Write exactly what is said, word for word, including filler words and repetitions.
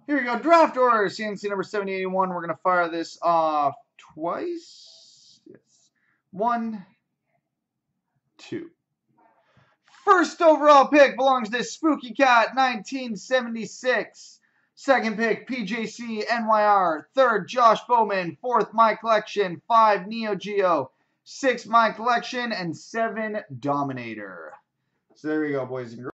Here we go. Draft order. C N C number seventy eighty-one. We're going to fire this off twice. Yes. One, two. First overall pick belongs to Spooky Cat nineteen seventy-six. Second pick, P J C N Y R. Third, Josh Bowman. Fourth, My Collection. Five, Neo Geo. Six, My Collection. And seven, Dominator. So there we go, boys and girls.